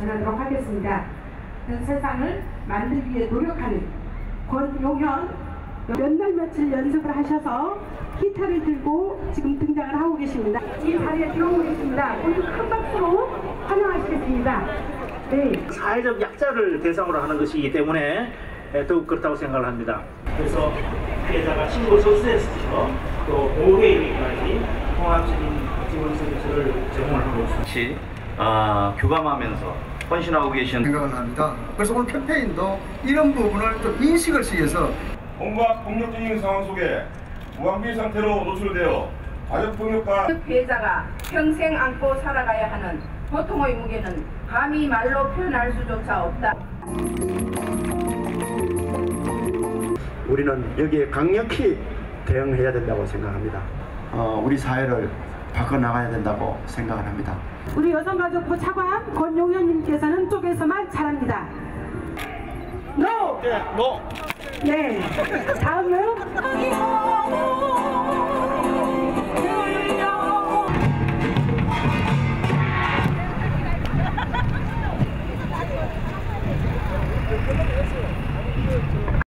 전하도록 하겠습니다. 세상을 만들기 위해 노력하는 권용현, 몇 날 며칠 연습을 하셔서 기타를 들고 지금 등장을 하고 계십니다. 이 자리에 들어오고 계십니다. 모두 큰 박수로 환영하시겠습니다. 네. 사회적 약자를 대상으로 하는 것이기 때문에 더욱 그렇다고 생각을 합니다. 그래서 피해자가 신고 접수했을 또 보호에 이르기까지 통합적인 지원 서비스를 제공을 하고 있습니다. 교감하면서 헌신하고 계신 생각을 합니다. 그래서 오늘 캠페인도 이런 부분을 좀 인식을 시해서 온갖 폭력적인 상황 속에 무방비 상태로 노출되어 가족폭력과 피해자가 평생 안고 살아가야 하는 고통의 무게는 감히 말로 표현할 수조차 없다. 우리는 여기에 강력히 대응해야 된다고 생각합니다. 우리 사회를 바꿔나가야 된다고 생각을 합니다. 우리 여성가족부 차관 권용현님께서는 쪽에서만 잘합니다. NO! 네, 네. 다음은